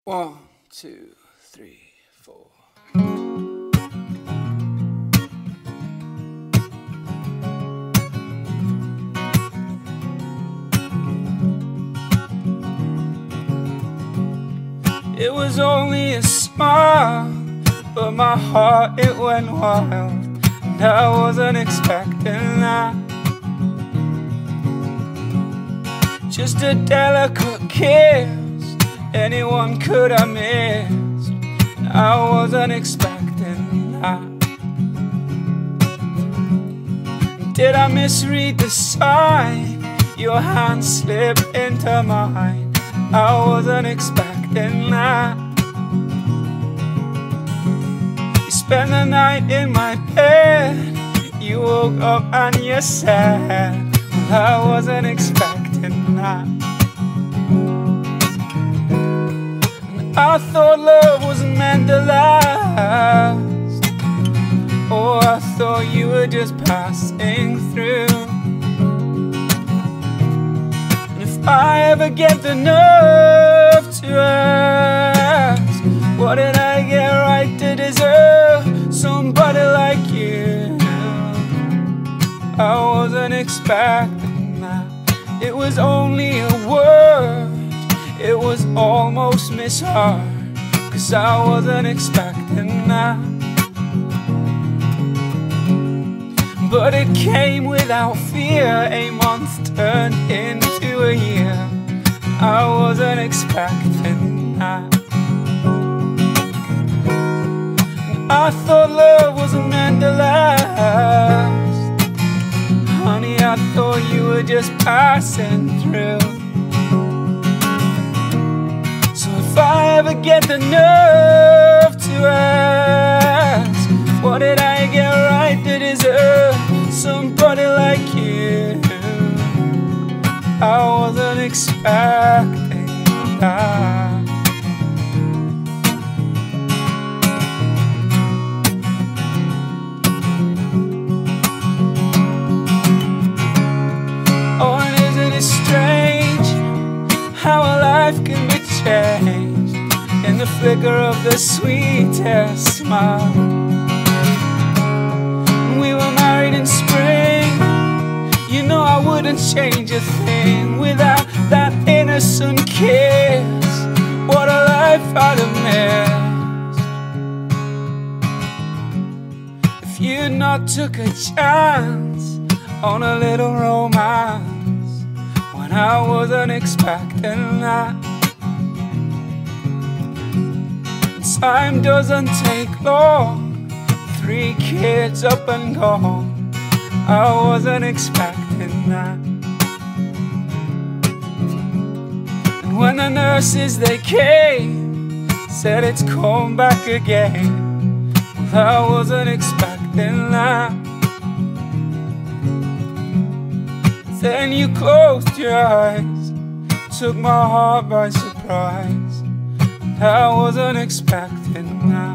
1, 2, 3, 4. It was only a smile, but my heart, it went wild, and I wasn't expecting that. Just a delicate kiss, anyone could have missed, and I wasn't expecting that. Did I misread the sign? Your hand slipped into mine, I wasn't expecting that. You spent the night in my bed, you woke up and you said, well, I wasn't expecting that. I thought love was meant to last. Oh, I thought you were just passing through. And if I ever get the nerve to ask, what did I get right to deserve somebody like you? I wasn't expecting that. It was only a word, it was almost misheard, 'cause I wasn't expecting that. But it came without fear, a month turned into a year, I wasn't expecting that. I thought love was meant to last. Honey, I thought you were just passing through. If I ever get the nerve to ask, what did I get right to deserve somebody like you? I wasn't expecting that. Oh, and isn't it strange how a life can be changed in the flicker of the sweetest smile? We were married in spring, you know I wouldn't change a thing without that innocent kiss. What a life I'd have missed if you'd not took a chance on a little romance when I wasn't expecting that. Time doesn't take long, 3 kids up and gone, I wasn't expecting that. And when the nurses they came, said it's come back again, well, I wasn't expecting that. Then you closed your eyes, took my heart by surprise, I wasn't expecting that.